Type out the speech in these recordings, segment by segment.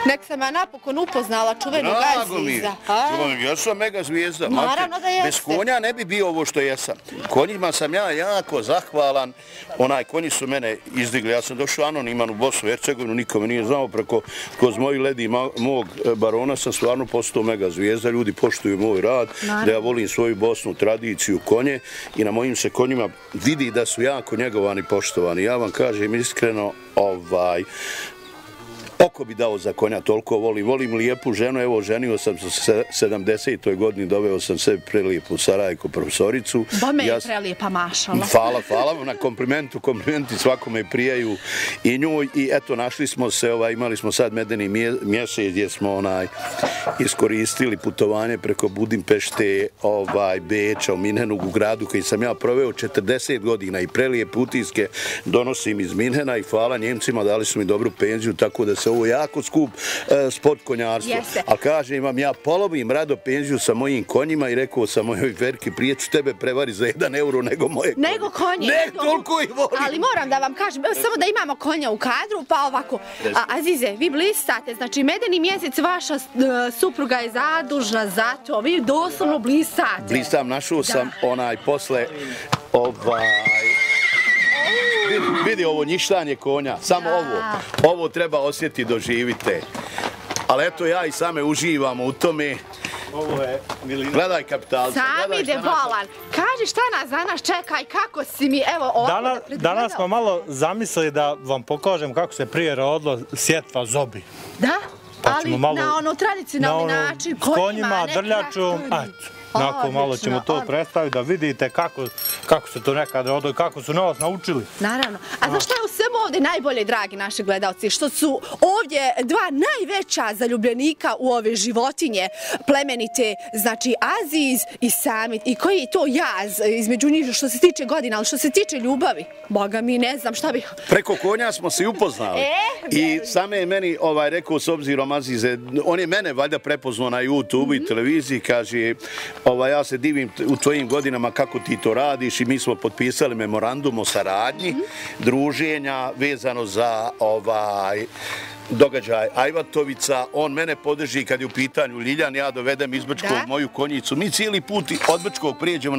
Nek sam ja napokon upoznala čuvenog Aziza. Ja sam mega zvijezda. Naravno da jeste. Bez konja ne bi bio ovo što jesam. Konjima sam ja jako zahvalan. Konji su mene izdigli. Ja sam došao anoniman u Bosnu i Hercegovinu, nikome nije znao. Kroz moji ledi mog barona sam stvarno postao mega zvijezda. Ljudi poštuju moj rad, da ja volim svoju Bosnu, tradiciju, konje i na mojim se konjima vidi da su jako njegovani, poštovani. Ja vam kažem iskreno, oko bi dao za konja, toliko volim lijepu ženu, evo ženio sam se 70. godini, doveo sam sebi prelijepu Sarajku profesoricu. Bome je prelijepa, mašala. Hvala vam na komplimentu, komplimenti svakome prijaju i njoj i eto našli smo se, imali smo sad medeni mjesec gdje smo iskoristili putovanje preko Budimpešte, Beča, u Minhenu, u gradu koji sam ja proveo 40 godina i prelijepe utiske donosim iz Minhena i hvala Njemcima, dali su mi dobru penziju, tako da se ovo jako skup sport konjarstvo. Ali kažem vam, ja polovim rado penziju sa mojim konjima i rekao sam mojoj Verki, prije ću tebe prevari za 1 euro nego moje konje. Nego konje. Ne, toliko ih volim. Ali moram da vam kažem, samo da imamo konja u kadru, pa ovako. Azize, vi blistate, znači medeni mjesec vaša supruga je zadužna za to, vi doslovno blistate. Blistam, našao sam posle vidi ovo njištanje konja, samo ovo treba osjetiti, doživite. Ali eto ja i same uživamo u tome. Ovo je Milina. Gledaj kapitalca. Sami ide bolan. Kaži šta nas danas čeka i kako si mi, evo ovdje. Danas smo malo zamislili da vam pokažem kako se prije rodilo sjetva zobi. Da? Ali na ono tradicionalni način. S konjima, drljačom, Nakon malo ćemo to predstaviti da vidite kako se to nekada rodilo i kako su nas naučili. Naravno. A znaš šta je u svemu ovdje najbolje, dragi naši gledalci? Što su ovdje dva najveća zaljubljenika u ove životinje plemenite, znači Aziz i Samit. I koji je to jaz između njih što se tiče godina, ali što se tiče ljubavi? Boga mi, ne znam šta bih... Preko konja smo se upoznali. I same je meni rekao s obzirom Azize, on je mene valjda prepoznao na YouTube i televiziji, kaže... Ja se divim u tvojim godinama kako ti to radiš i mi smo potpisali memorandum o saradnji, druženja vezano za događaj Ajvatovica. On mene podrži kad je u pitanju Ljiljan, ja dovedem iz Brčkog moju konjicu. Mi cijeli put od Brčkog prijeđemo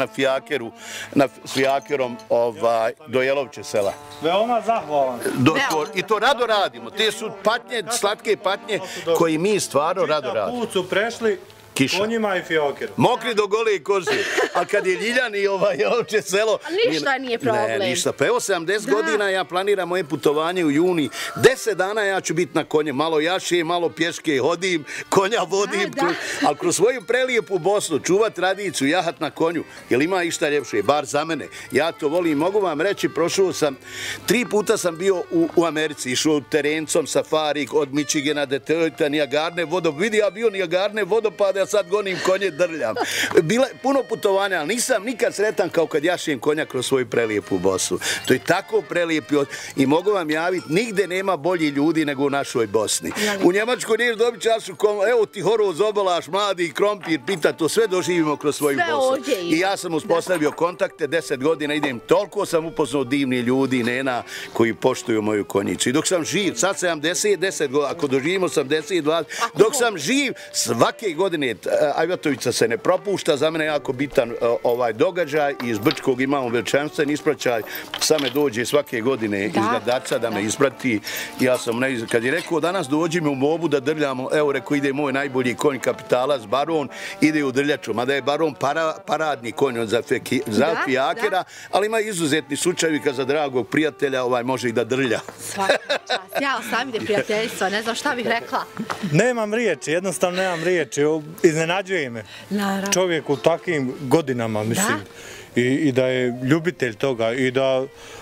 s fijakerom do Jelovče sela. Veoma zahvalan. I to rado radimo. Te su patnje, slatke patnje koje mi stvarno rado radimo. Put su prešli konjima i fijakerom. Mokri do gole kože. A kad je Ljiljan i Jelovče selo... Ništa nije problem. Ne, ništa. Pa evo 70 godina ja planiram moje putovanje u juni. 10 dana ja ću biti na konje. Malo jaše, malo pješke hodim, konja vodim. Ali kroz svoju prelijepu Bosnu čuvat tradiciju, jahat na konju. Jer ima išta ljepše, bar za mene. Ja to volim. Mogu vam reći, prošao sam, 3 puta sam bio u Americi. Išao terencom, safari, od Michigana, Detroita, Niagarne vodopade. Vidi, ja bio Niagarne vodopade, sad gonim konje, drljam. Bilo je puno putovanja, ali nisam nikad sretan kao kad jašem konja kroz svoju prelijepu Bosnu. To je tako prelijepi i mogu vam javiti, nigde nema bolji ljudi nego u našoj Bosni. U Njemačkoj niješ dobiti čašu, evo ti horoz, obalaš, mladi, krompir, pita, to sve doživimo kroz svoju Bosnu. I ja sam uspostavio kontakte, 10 godina idem, toliko sam upoznao divni ljudi, nena, koji poštuju moju konjicu. I dok sam živ, sad 70, 10 godina, ako doživimo 80, 20, dok sam živ, svake godine Ajvatovica se ne propušta, za mene je jako bitan događaj i iz Brčkog imamo veličanstven ispraćaj, same dođe svake godine iz Gradaca da me isprati. Ja sam, kad je rekao danas dođi mi u Mobu da drljamo, evo rekao ide moj najbolji konj kapitalac, Baron, ide u drljaču, mada je Baron paradni konj za fijakera, ali ima izuzetni slučajevi kad za dragog prijatelja može i da drlja. Svaka čast, ja sam ide prijateljstva, ne znam šta bih rekla. Nemam riječi, jednostavno nemam riječi. Iznenađuje me čovjek u takvim godinama, mislim, i da je ljubitelj toga i da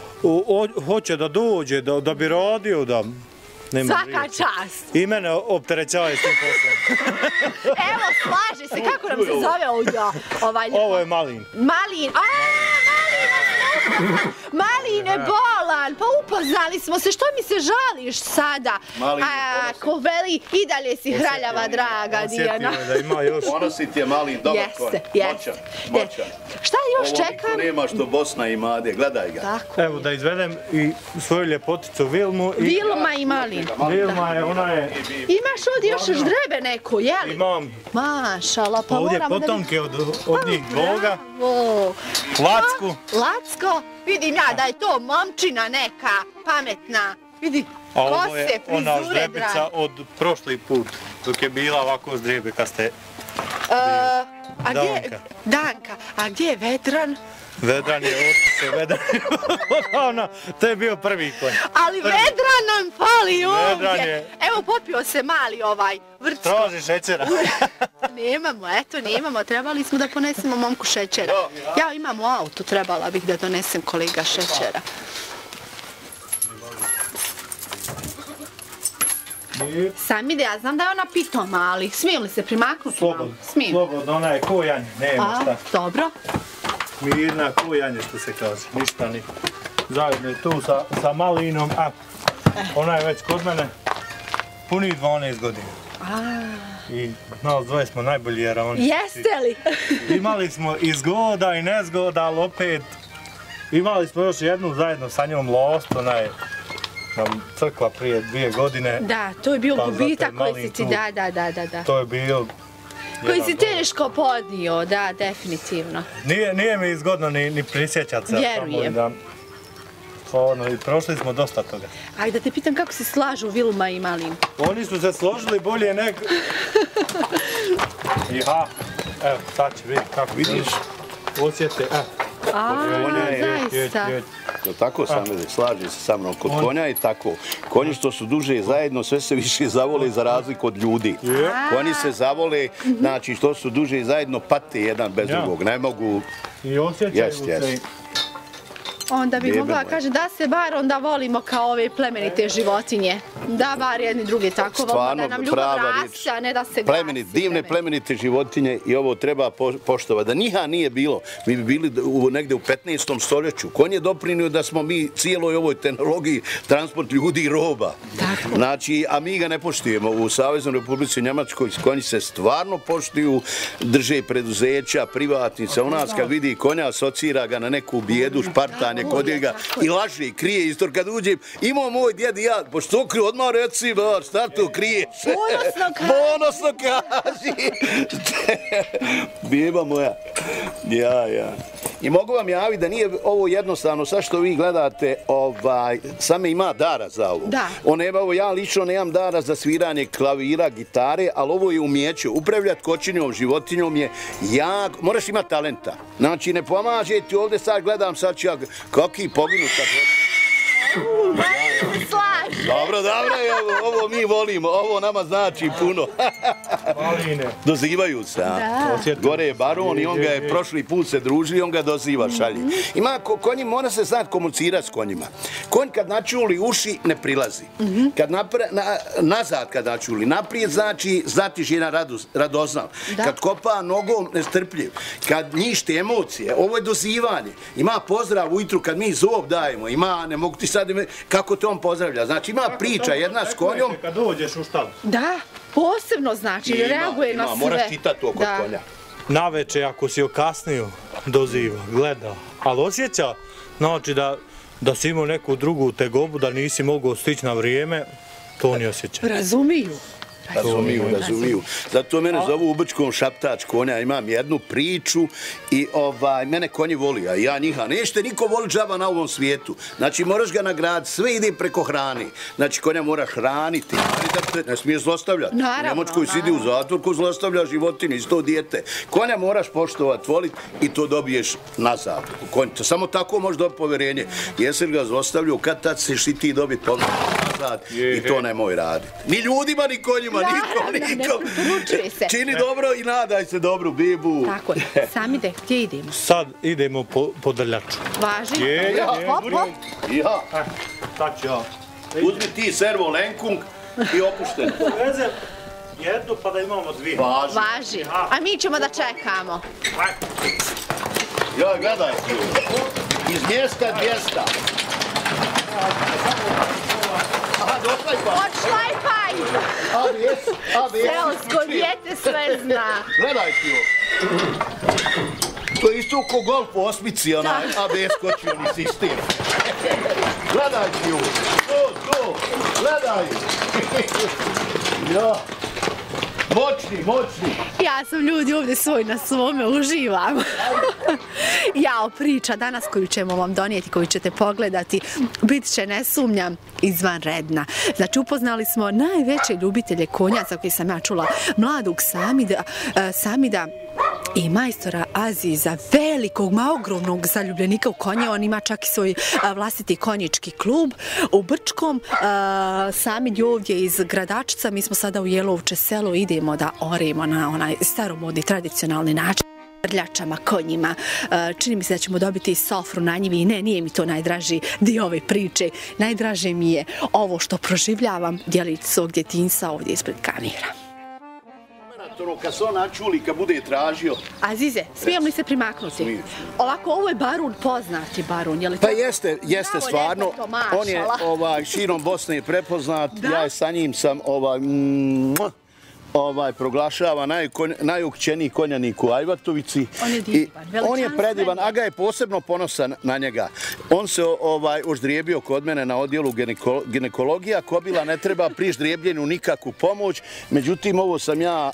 hoće da dođe, da bi radio, da... Svaka čast! I mene opterećavaju s tim poslom. Evo, slaži se, kako nam se zove ovdje? Ovo je Malin. Malin, Maline bol! Milan, pa upoznali smo se, što mi se žališ sada? Ako veli, i dalje si hraljava, draga Dijana. Osjetio da ima još. Ponosit je mali dobar konj. Moćan. Šta još čekam? Ovo nema što Bosna i Made, gledaj ga. Evo da izvedem i svoju ljepoticu Vilmu. Vilma i Malin. Vilma je, ona je... Imaš ovdje još ždrebe neko, jeli? Imam. Mašala, pa ovdje moramo da... potomke od njih dvoga. Lacku. Lacko, vidim ja da je to momčina neka, pametna. Vidi, kose, frizure, ovo je ona ždrebica od prošli put, dok je bila ovako ždrebe kad ste... Danka. A gdje je Vedran? Vedran je otišao, Vedran je... To je bio prvi konj. Ali Vedran nam fali ovdje. Evo popio se mali vrcko. Traži šećera. Nemamo. Trebali smo da ponesemo momku šećera. Ja imam u autu, trebala bih da donesem kolega šećera. Sami da ja znam da je ona pitoma, ali smijem li se primaknuti? Slobodno, ona je kojanje, nema šta. Dobro. Mirna kojanje što se kaže, ništa ni. Zajedno je tu sa Malinom, a ona je već kod mene puni 12 godina. I nas dvoje smo najbolji jaraoni. Jeste li? Imali smo i zgoda i nezgoda, ali opet imali smo još jednu zajedno sa njom lost, ona je nam crkla prije 2 godine. Da, to je bio gubitak koji si ti, da. To je bio... Koji si teško podnio, da, definitivno. Nije mi zgodno ni prisjećati se. Vjerujem. I prošli smo dosta toga. Ajde da te pitam kako se slažu Vilma i Malin. Oni su se složili bolje nego... Evo, sad će vidjeti kako vidiš. Osjete, zaista. Tako Samede, slaži se sa mnom. Kod konja je tako. Konji što su duže zajedno, sve se više zavole za razliku od ljudi. Konji se zavole, znači što su duže zajedno, pate jedan bez drugog. Ne mogu... I osjećaju se... Onda bi mogla kažem da se bar onda volimo kao ove plemenite životinje. Da bar jedni drugi tako volimo, da nam ljubav raste, a ne da se gasi. Divne plemenite životinje i ovo treba poštovati. Da njiha nije bilo, mi bi bili negde u 15. stoljeću. Konj je doprinio da smo mi cijeloj ovoj tehnologiji transport ljudi i roba. Znači, a mi ga ne poštujemo. U Saveznoj Republici Njemačkoj konji se stvarno poštuju, drže preduzeća, privatnice. U nas kad vidi konja, asocira ga na neku bijedu, špartanje kod njega i laže i krije istor. Kad uđem, imao moj djed i ja, pošto kriju, odmah reci, šta tu kriješ? Ponosno kaži. Bijeba moja. Ja. I mogu vam javiti da nije ovo jednostavno, sad što vi gledate, same ima dara za ovo. Ja lično nemam dara za sviranje klavira, gitare, ali ovo je umijeće. Upravljati kočinjom, životinjom je jak, moraš imati talenta. Znači, ne pomaže ti ovdje, sad gledam, sad ću ja, kakvi poginut sad. Dobro, ovo mi volimo, ovo nama znači puno. Dozivaju se, gore je baron i on ga je prošli put se druži, on ga doziva, šalje. Konji mora se znati komunicirati s konjima. Konj kad načuli uši ne prilazi. Nazad kad načuli, naprijed znači znatiš jedan radoznav. Kad kopa nogom nestrpljiv. Kad njište emocije, ovo je dozivanje. Ima pozdrav ujutru kad mi zob dajemo, ne mogu ti sad, kako te on pozdravlja. Znači ima priča jedna s konjom. Kad dođeš u štalu. Da, posebno znači, reaguje na sve. Moraš čitati to kod konja. Naveče, ako si okasnio, doziva, gleda. Ali osjeća, znači da si imao neku drugu tegobu, da nisi mogao stići na vrijeme, to ne osjeća. Razumiju. Zato mene zovu u Brčkom šaptač konja, imam jednu priču i mene konji voli, a ja njiha. Nešte niko voli džaba na ovom svijetu. Znači moraš ga nagraditi, sve ide preko hrane. Znači konja mora hraniti, ne smije zlostavljati. Njemačkoj sidi u zatvorku, zlostavlja životinje, isto dijete. Konja moraš poštovati, voliti i to dobiješ nazad. Samo tako možeš dobiti povjerenje. Jesi li ga zlostavljao, kad tad ćeš i ti dobiti povjerenje nazad i to nemoj raditi. Ni ljudima, ni konjima. Nikom. Čini dobro i nadaj se dobru bibu. Tako je. Samide, gdje idemo? Sad idemo po drljaču. Važi. Sad ću ja. Uzmi ti servo lenkung i opušten. Vezem jednu pa da imamo dvije. Važi. A mi ćemo da čekamo. Ja, gledaj. Iz mjesta 200. Aha, došlajpaj. Odšlajpaj! ABS. Seosko dijete sve zna. Gledaj ti ovo. To je isto ko golf u osmici, onaj ABS kočioni sistem. Gledaj ti ovo. To, gledaj. Ja. Moćni. Ja sam ljudi ovdje svoj na svome, uživam. Jao, priča danas koju ćemo vam donijeti, koju ćete pogledati, bit će, ne sumnjam, izvanredna. Znači, upoznali smo najveće ljubitelje konjaca koji sam ja čula, mladog Samida i majstora Aziza, velikog, ogromnog zaljubljenika u konje. On ima čak i svoj vlastiti konjički klub u Brčkom. Samid je ovdje iz Gradačca, mi smo sada u Jelovče selo, idemo da oremo na onaj staromodni, tradicionalni način. Vrljačama, konjima. Čini mi se da ćemo dobiti sofru na njivi i ne, nije mi to najdraži dio ove priče. Najdraže mi je ovo što proživljavam, djelić svog djetinjstva ovdje ispred kamera. Kad se on načuli, kad bude tražio... Azize, smijem li se primaknuti? Ovako, ovo je barun, poznati barun, je li to? Pa jeste stvarno. On je širom Bosne prepoznat. Ja sa njim sam proglašava najukućeniji konjanik u Ajvatovici. On je divan, veličanstven. On je predivan, a ga je posebno ponosan na njega. On se oždrijebio kod mene na odjelu ginekologija. Kobila ne treba pri ždrijebljenju nikakvu pomoć. Međutim, ovo sam ja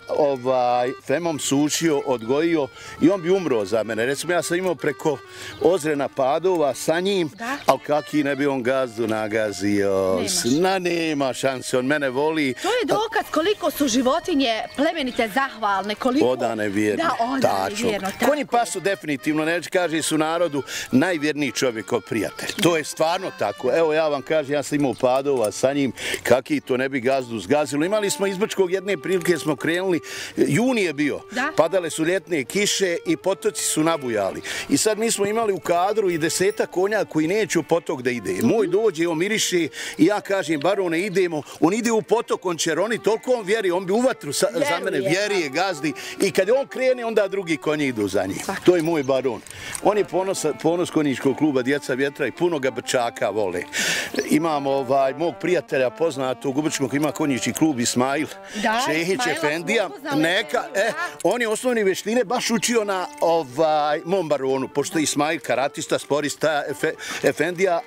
femom sušio, odgojio i on bi umro za mene. Recimo, ja sam imao preko Ozrena Padova sa njim, ali kaki ne bi on gazdu nagazio. Nema šanse, on mene voli. To je dokaz koliko su životinje plemenite, zahvalne, koliko... Odane, vjerne, tačno. Konji pasu definitivno, neće kaže su narodu najvjerniji čovjekov prijatelj. To je stvarno tako. Evo ja vam kažem, ja sam imao Padova sa njim, kaki to ne bi gazdu zgazilo. Imali smo iz Brčkog jedne prilike, smo krenuli, juni je bio, padale su ljetne kiše i potoci su nabujali. I sad mi smo imali u kadru i 10 konja koji neće u potok da ide. Moj dođe, on miriše i ja kažem, barone, idemo, on ide u potok, on će roniti, toliko on vjeri, on bi u vatru za mene vjerije, gazdi i kad on krene, onda drugi konji idu za njim. To je moj baron. On je ponos konjičkog kluba Djeca vjetra i puno ga Brčaka vole. Imamo mog prijatelja poznatog u Brčkom, ima konjički klub Ismail Čehić Efendija. On je osnovne vještine baš učio na mom baronu, pošto je Ismail karatista, sporista Efendija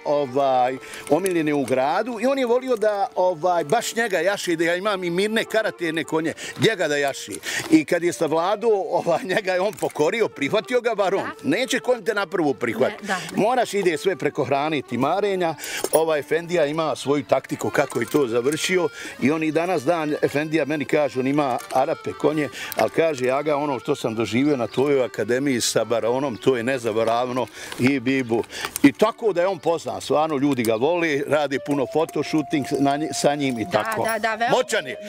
omiljen je u gradu i on je volio da baš njega jaši, da ja imam i mirne karaterne konje, njega da jaši. I kad je savladao, njega je on pokorio, prihvatio ga baron. Neće konj te na prvu prihvatiti. Moraš ide sve preko hrane i timarenja. Efendija ima svoju taktiku kako je to završio i on i danas dan, Efendija meni kaže, on ima Arape konje, ali kaže, ja ga ono što sam doživio na tvojoj akademiji sa baronom, to je nezaboravno i bibu. I tako da je on poznan, stvarno ljudi ga vole, radi puno fotoshooting sa njim i tako. Moćan je.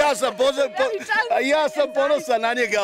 A ja sam ponosan na njega,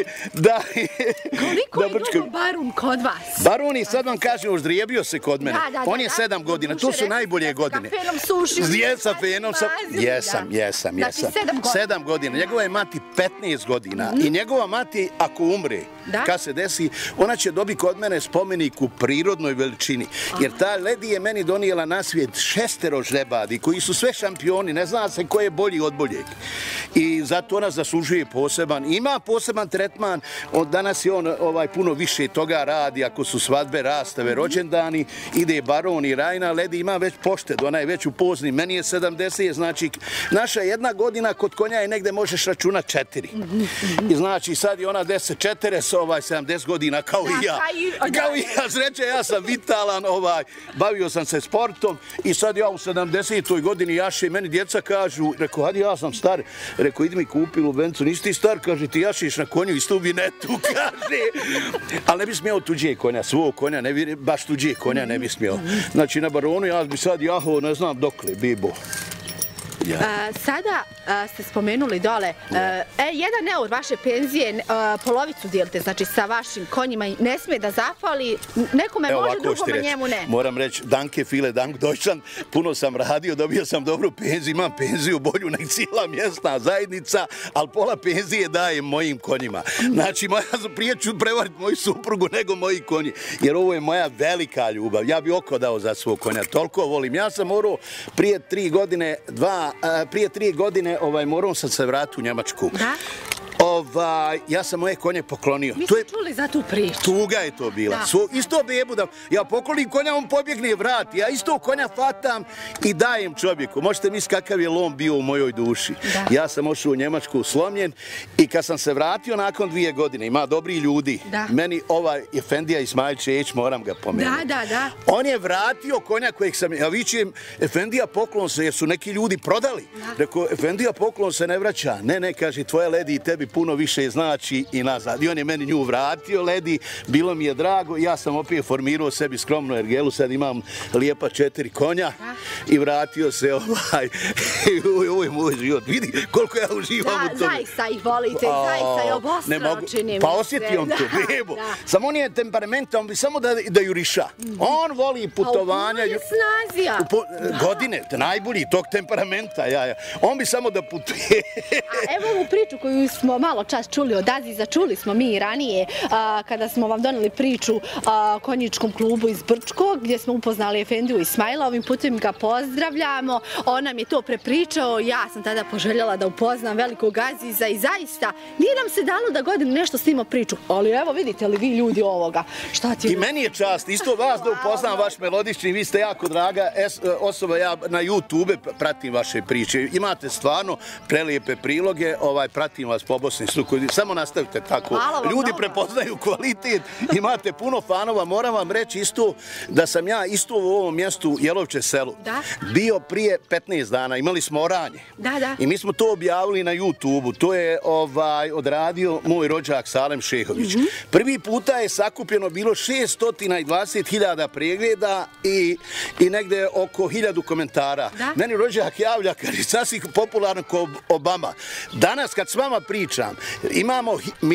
Koliko je dugo barun kod vas? Barun je, sad vam kažem, oždrijebio se kod mene. On je 7 godina, to su najbolje godine. Sa fenom sušio. Sa fenom sam, jesam. 7 godina. Njegova je mati 15 godina i njegova mati, ako umre, kad se desi, ona će dobiti kod mene spomenik u prirodnoj veličini. Jer ta ledi je meni donijela na svijet 6 ždrebadi koji su sve šampioni, ne zna se ko je bolji od boljeg. I zato ona zaslužuje poseban, ima poseban tretman, danas je on puno više toga radi, ako su svadbe, rastave, rođendani, ide baron i Rajna, ledi ima već pošted, ona je već u poznim, meni je 70, znači naša 1 godina kod konja je negde možeš računati 4. I znači sad je ona 10, 70 godina kao i ja. Kao i ja, sreće, ja sam vitalan, bavio sam se sportom i sad ja u 70. godini jašem, meni djeca kažu, rekao, hajde ja sam star, rekao, idi mi kupi lubencu, nisi ti star, kaže, ti jašiš na konju i stubinetu, kaže. Ali ne bi smjeo tuđe konja, svog konja, baš tuđe konja ne bi smjeo. Znači, na baronu ja bi sad jahao, ne znam dokle, bibo. Sada ste spomenuli dole, 1 eur vaše penzije, polovicu dijelite, znači sa vašim konjima, ne smije da zafali, nekome može, drugome njemu ne. Moram reći, danke viele dank Deutschland, puno sam radio, dobio sam dobru penziju, imam penziju bolju nek cijela mjesna zajednica, ali pola penzije dajem mojim konjima. Znači, prije ću prevariti moju suprugu nego moji konji, jer ovo je moja velika ljubav. Ja bi oko dao za svog konja, toliko volim. Ja sam morao prije 3 godine, morao sam se vratiti u Njemačku. Da? Ja sam moje konje poklonio. Mi smo čuli za tu priču. Tuga je to bila. Isto bebu da ja poklonim konja, on pobjegne vrati. Ja isto konja fatam i dajem čovjeku. Možete misliti kakav je lom bio u mojoj duši. Ja sam ošao u Njemačku slomljen i kad sam se vratio nakon 2 godine, ima dobri ljudi. Meni ovaj Efendija Ismail Čejić, moram ga pomenuti. Da. On je vratio konja kojeg sam, ja vičem, Efendija poklon se, jer su neki ljudi prodali. Rekao, Efendija poklon se ne vraća. Ne, kaže, tvoja ledi i tebi puno više znači i nazad. I on je meni nju vratio, ledi, bilo mi je drago. Ja sam opet formirao sebi skromnu ergelu, sad imam lijepa 4 konja i vratio se ovo je moj život. Vidi koliko ja uživam u tome. Zaista ih volite, zaista je obostrano čini. Pa osjeti on to, bebo. Samo on je temperamenta, on bi samo da juriša. On voli putovanja. A u snazija. Godine, najbolji tog temperamenta. On bi samo da putuje. A evo ovu priču koju smo malo čas čuli od Aziza, čuli smo mi i ranije kada smo vam doneli priču o konjičkom klubu iz Brčkog gdje smo upoznali Efendiju Ismaila. Ovim putem ga pozdravljamo. On nam je to prepričao. Ja sam tada poželjela da upoznam velikog Aziza i zaista nije nam se dalo da godinu nešto snimo priču. Ali evo vidite li vi ljudi ovoga. I meni je čast. Isto vas da upoznam vaš melodični. Vi ste jako draga osoba. Ja na YouTube pratim vaše priče. Imate stvarno prelijepe priloge. Pratim vas po Bosni. Samo nastavite tako. Ljudi prepoznaju kvalitet, imate puno fanova. Moram vam reći isto da sam ja isto u ovom mjestu Jelovče selu bio prije 15 dana. Imali smo oranje. I mi smo to objavili na YouTube-u. To je odradio moj rođak Salem Šehović. Prvi puta je sakupljeno bilo 620.000 pregleda i negde oko 1000 komentara. Meni rođak javlja kad je sasvim popularno kao Obama. Danas kad s vama pričam, imamo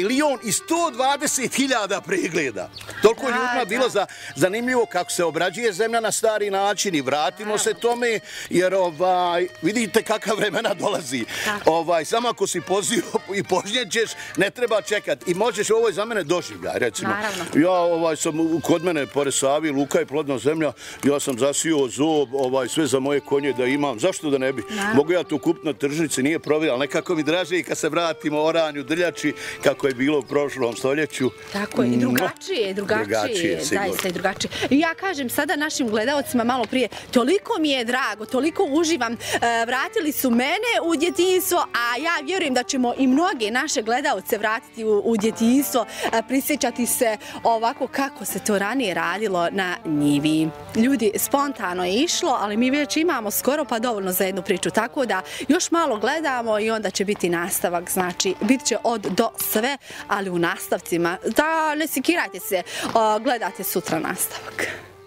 1.120.000 pregleda. Toliko ljudima bilo zanimljivo kako se obrađuje zemlja na stari način i vratimo se tome, jer vidite kakva vremena dolazi. Samo ako si pozio i požnjećeš, ne treba čekati. I možeš, ovo je za mene doživljaj, recimo. Ja sam kod mene, pored Savi, Luka je plodna zemlja, ja sam zasio zob, sve za moje konje da imam. Zašto da ne bi? Mogu ja to kupiti na tržnici, nije provjerilo, ali nekako mi draže i kad se vratimo oranju, drljači, kako je bilo u prošlom stoljeću. Tako je, i drugačije, zaista i drugačije. I ja kažem sada našim gledalcima malo prije, toliko mi je drago, toliko uživam, vratili su mene u djetinjstvo, a ja vjerujem da ćemo i mnoge naše gledalce vratiti u djetinjstvo, prisjećati se ovako kako se to ranije radilo na njivi. Ljudi, spontano je išlo, ali mi već imamo skoro pa dovoljno za jednu priču, tako da još malo gledamo i onda će biti nastavak, znači bit će od do sve, ali u nastavcima. Da ne sikirajte se, gledate sutra nastavak.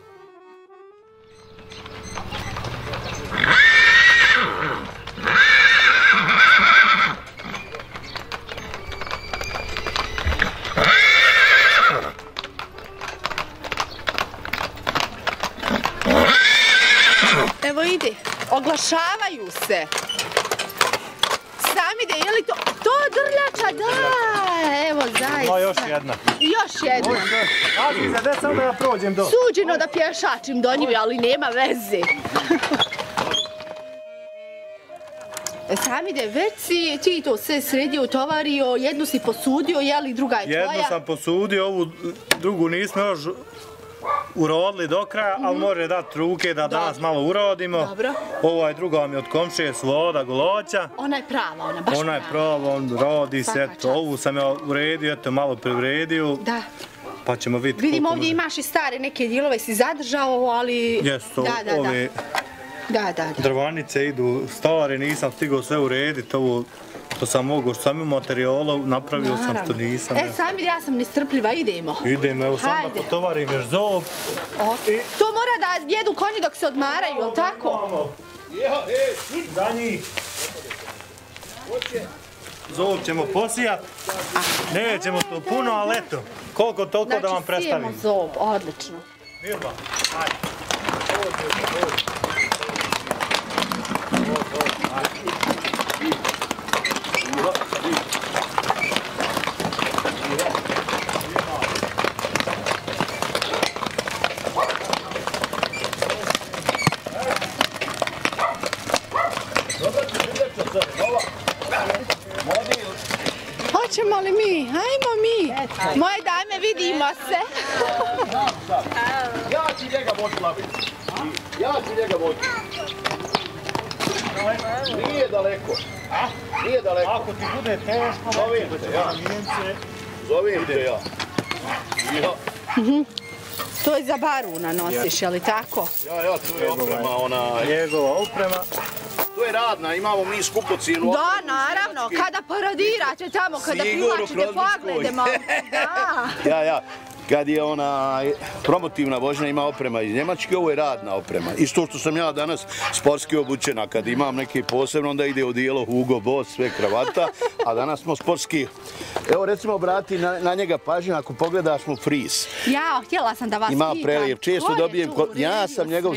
Evo ide, oglašavaju se. Samide, je li to drljača? Da, evo zaista. Još jedna. Još jedna. Aziza, gdje sam da ja prođem do? Suđeno da pješačim do njivi, ali nema veze. Samide, već si ti to sve sredio, utovario, jednu si posudio, je li druga je tvoja? Jednu sam posudio, ovu drugu nismo još urodili do kraja, ali može dati ruke da danas malo urodimo. Dobro. Ovo je druga mi od komšije Sloda Goloća. Ona je prava, ona baš prava. Ona je prava, on rodi se, ovu sam ja uredio, eto malo privredio. Da. Pa ćemo vidjeti. Vidim ovdje imaš i stare neke dijelove, si zadržao, ali... Jesu, ove drvanice idu stare, nisam stigao sve urediti, ovo što sam mogo, što sam imao materijala, napravio sam što nisam. Samir, ja sam nestrpljiva, idemo. Idemo, evo sam da potovarim još zob. To mora da jedu konji dok se odmaraju, jel' tako? Za njih. Zob ćemo posijat. Nećemo to puno, ali eto. Koliko toliko da vam predstavim. Znači, sijemo zob, odlično. Mirba, ajde. Hoćemo li mi? Ajmo mi. Moje dame, vidimo se. Ja ću njega voditi, Lavić. Ja ću njega voditi. Nije daleko. Nije daleko. Ako ti bude teško, zovem te ja. Zovem te ja. To je za baruna nosiš, je li tako? Ja, tu je oprema, ona... Njegova oprema. To je radna, imamo mi skupocijenu. Da, naravno, kada paradirate tamo, kada privlačite poglede, da. Ja. Kad je ona promotivna vožnja, ima oprema iz Njemačke, ovo je radna oprema. Isto što sam ja danas sportski obučena, kad imam neke posebno, onda ide odijelo Hugo Boss, sve kravata, a danas smo sportski. Evo recimo obrati na njega pažnju, ako pogledaš mu fris. Ja, htjela sam da vas pitam. Ima prelijep, često dobijem, ja sam njegov,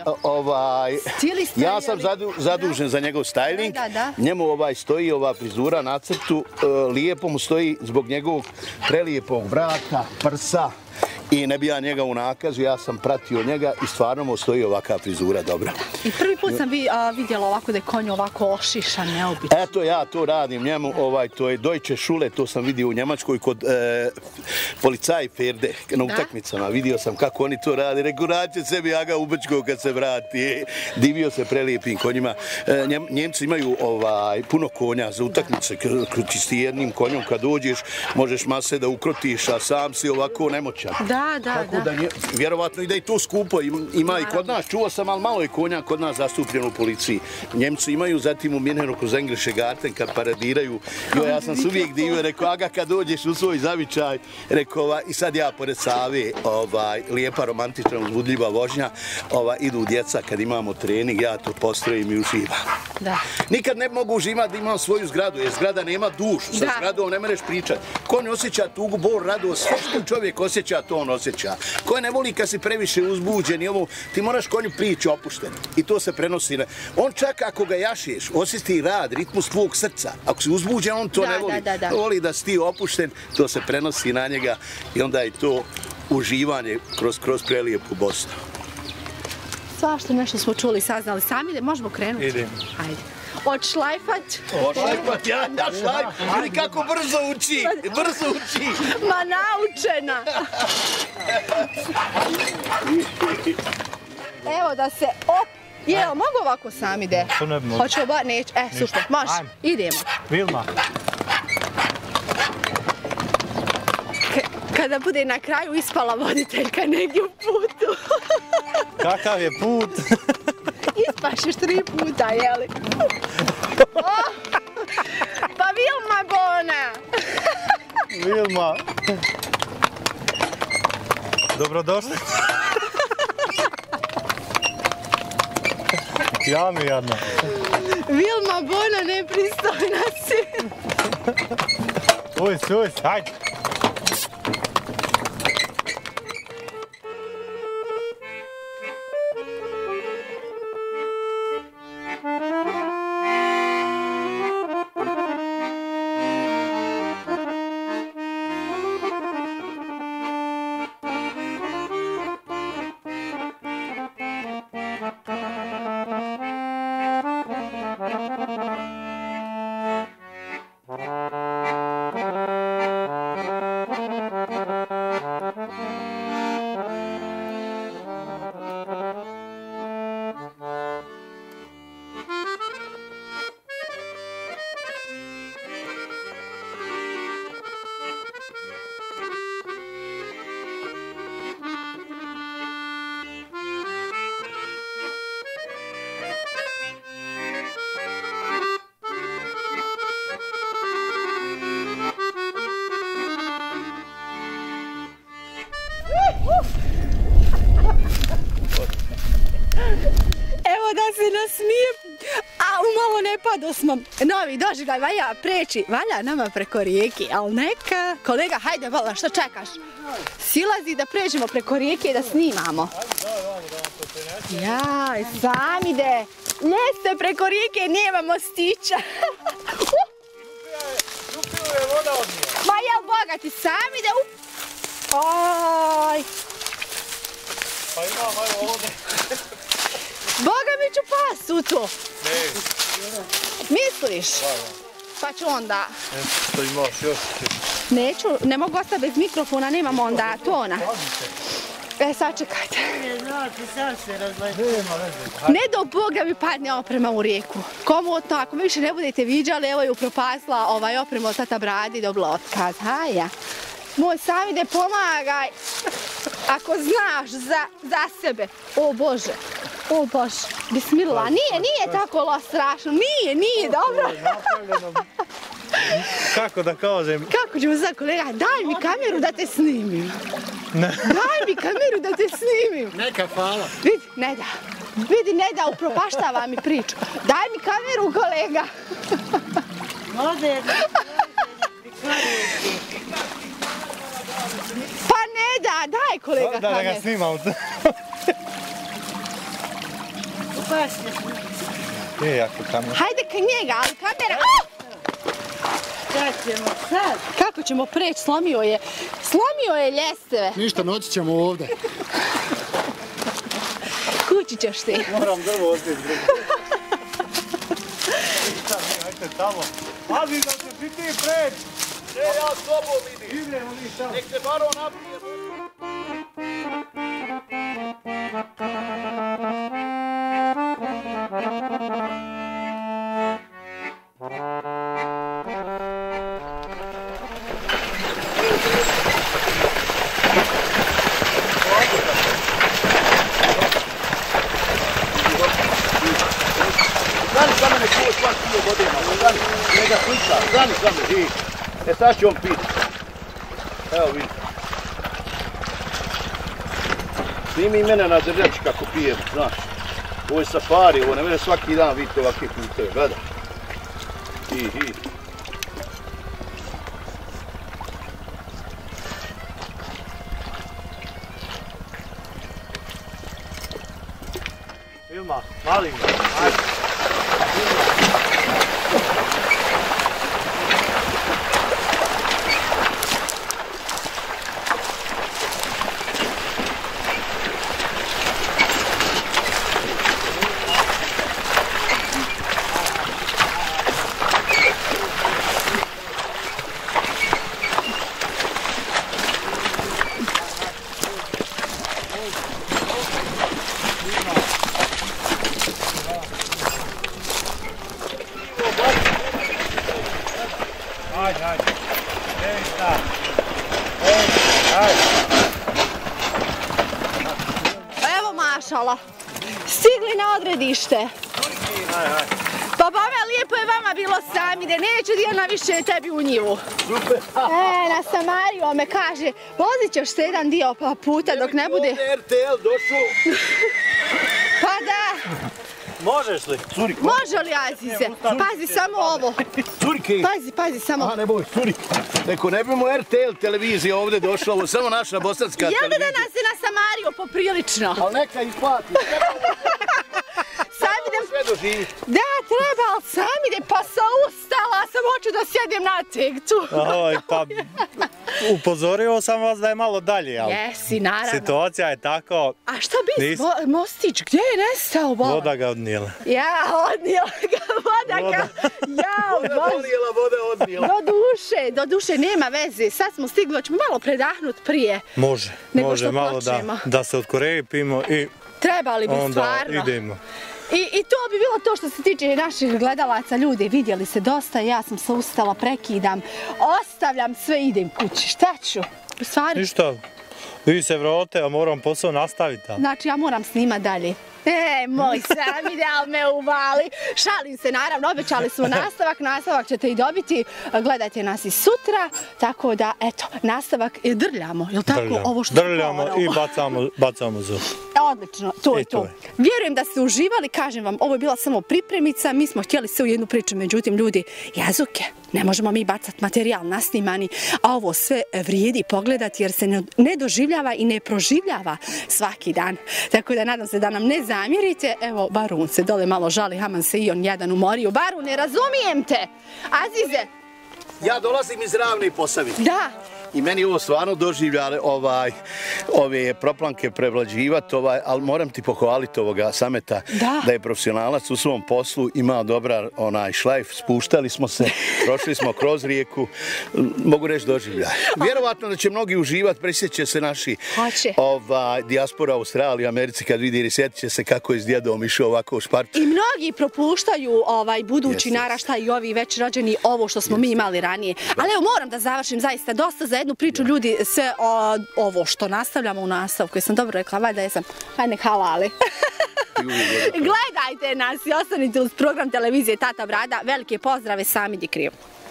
ja sam zadužen za njegov styling, njemu stoji ova frizura na crtu, lijepo mu stoji zbog njegovog prelijepog vrata, prsa. I ne bi ja njega u nakazu, ja sam pratio njega i stvarno mu stoji ovakva frizura dobra. I prvi put sam vidjela ovako da je konj ovako ošišan, neobično. Eto ja to radim njemu, to je Deutsche Schule, to sam vidio u Njemačkoj kod policaj Ferde na utakmicama. Vidio sam kako oni to rade, rekao raće sebi Aga Ubečko kad se vrati. Divio se prelijepim konjima. Njemci imaju puno konja za utakmice, ti jednim konjom kad dođeš možeš mase da ukrotiš, a sam si ovako nemoćan. Da. Vjerovatno i da je to skupo, ima i kod nas, čuo sam, ali malo je konja kod nas zastupljeno u policiji. Njemci imaju zatim u Minhenu kroz Englische Garten kad paradiraju. Ja sam se uvijek divio, rekao, Aga kad dođeš u svoj zavičaj, rekao, i sad ja pored Save, lijepa, romantična, uzbudljiva vožnja, idu djeca kad imamo trening, ja to postrojim i uživam. Nikad ne mogu uživati da imam svoju zgradu, jer zgrada nema dušu, sa zgradom ne mereš pričati. Konj osjeća tugu, bol, radost, sve što čovjek osjeća, to on osjeća. Ko ne voli kad si previše uzbuđen i ovo, ti moraš konju prići opušten. I to se prenosi. On čak ako ga jašeš, osjeti rad, ritmus tvojeg srca. Ako si uzbuđen, on to ne voli. Voli da si ti opušten, to se prenosi na njega i onda je to uživanje kroz prelijepu Bosnu. Svašta nešto smo čuli, saznali sami, možemo krenuti? Idemo. Ajde. Odšlajfat? Odšlajfat, ja šlajf. Ali kako brzo uči, Ma naučena. Evo da se, jel, mogu ovako sami de? To ne bi mogu. Hoćemo neće, super, može, idemo. Vilma. Kada bude na kraju ispala voditeljka negdje u putu. Kakav je put? Ispašeš 3 puta, jeli? Pa Vilma Bona! Vilma! Dobrodošli! Ja mi jadna. Vilma Bona, nepristojna si! Uj, hajde! Evo samo da se nasmijem, a umalo ne padosmo. Novi doživljaj valja preći, valja nama preko rijeke, ali neka. Kolega, hajde, vola, što čekaš? Silazi da pređemo preko rijeke i da snimamo. Jaj, Samide, ljeste preko rijeke, nema mostića. Ma jel bogati, Samide, Aj. Pa imam, ajmo ovdje. Boga mi ću pas u to. Misliš? Pa ću onda... Što imaš još? Neću, ne mogu ostati bez mikrofona, nemam onda tona. Sad čekajte. Ne do Bog da mi padne oprema u rijeku. Komotno, ako mi više ne budete viđali, evo je upropasla oprema od tata Bradi, dobila otkaz. Haja. Moj Samide, pomagaj. Ako znaš za sebe. O Bože. O Bože. Bismillah. Nije tako strašno. Nije, dobro. Kako da kažem? Kako ćemo sad, kolega? Daj mi kameru da te snimim. Ne. Daj mi kameru da te snimim. Neka, hvala. Vidi, ne da. Vidi, ne da, upropaštava mi priču. Daj mi kameru, kolega. Moderno. Pa ne da, daj kolega kameru. Da ga snimam. Je jako kamer. Hajde ka njega, ali kamera... Kako ćemo sad? Kako ćemo preći? Slomio je ljestve. Ništa, noći ćemo ovdje. Kući ćeš ti. Moram drvo ostaviti drugo. Hajde tamo. Pazi da se ti preći. Ja s tobom vidim. Idemo mi tamo. Nek se baro napije. Zani za mene kovo svak pio godina, zani, njega sliča, zani za mene, i sad će on piti. Evo vidi. Snimi mene na drljači kako pijem, znaš. Ovo je safari, ovo ne mene svaki dan vidite ovakve puteve, gledaj. I. Vilma, mali mi, ajde. Ajde. Evo mašala. Stigli na odredište. Pa bome, lijepo je vama bilo Samide, neću Dijana više tebi u njivu. Super. Na Samariju me kaže, vozit ćeš se jedan dio puta dok ne bude... RTL došao. Pa da. Možeš li? Curiko. Može li, Azize? Pazi samo ovo. Curike. Pazi samo. Aha, ne boj, curike. Neko, ne bi mu RTL televizija ovdje došla, ovo samo naša bosanska televizija. Jel da nas je na Samariju poprilično? Ali neka ih plati. Sve doživi. Da, treba, ali Samide, pa sam ustala, sam hoću da sjedim na tegtu. Pa upozorio sam vas da je malo dalje, ali jesi, naravno. situacija je tako... A šta bi mostić, gdje je nestao voda? Voda ga odnijela. Ja, odnijela ga voda. Voda odnijela. Do duše, nema veze. Sad smo stigli, hoćemo malo predahnuti prije. Može malo da se odkorepimo i trebali bi stvarno. Onda idemo. I to bi bilo to što se tiče naših gledalaca. Ljudi, vidjeli se dosta, ja sam se ustala, prekidam, ostavljam sve, idem kući. Šta ću? Ništa, vi se vrate, a moram posao nastaviti. Znači, ja moram snimat dalje. Moj Samide, ali me uvali. Šalim se, naravno, obećali smo nastavak ćete i dobiti. Gledajte nas i sutra, tako da, eto, nastavak drljamo, je li tako? Drljamo i bacamo zub. odlično, to je to. Vjerujem da ste uživali, kažem vam, ovo je bila samo pripremica, mi smo htjeli sve u jednu priču, međutim, ljudi, jazuke, ne možemo mi bacati materijal nasnimani, a ovo sve vrijedi pogledati jer se ne doživljava i ne proživljava svaki dan. Tako da nadam se da nam ne zamjerite. Evo, Barun se dole malo žali, Haman se i on jedan umorio. Barun, ne razumijem te! Azize! Ja dolazim iz Ravne Posavine. Da. I meni ovo stvarno doživljale ove proplanke prevlađivati, ali moram ti pohvaliti ovoga Sameta da je profesionalac u svom poslu, imao dobar šlajf, spuštali smo se, prošli smo kroz rijeku, mogu reći doživljaj. Vjerovatno da će mnogi uživati, prisjeće se naši dijaspora u Australiji, Americi kad vidi i sjetit će se kako je s djedom išao ovako u Špartu. I mnogi propuštaju budući naraštaj i ovi već rođeni ovo što smo mi imali ranije. Ali evo moram da završim zaista dosta za jednu priču, ljudi, sve ovo što nastavljamo u nastavku, jesam dobro rekla, valjda jesam, hajde halali. Gledajte nas i ostanite uz program televizije Tata Brada, velike pozdrave, Sami Dikriju.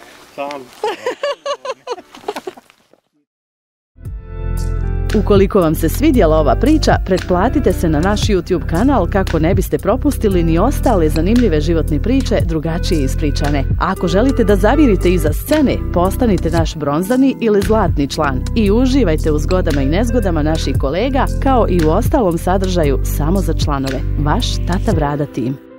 Ukoliko vam se svidjela ova priča, pretplatite se na naš YouTube kanal kako ne biste propustili ni ostale zanimljive životne priče drugačije ispričane. A ako želite da zavirite iza scene, postanite naš bronzani ili zlatni član i uživajte u zgodama i nezgodama naših kolega kao i u ostalom sadržaju samo za članove. Vaš Tata Brada tim.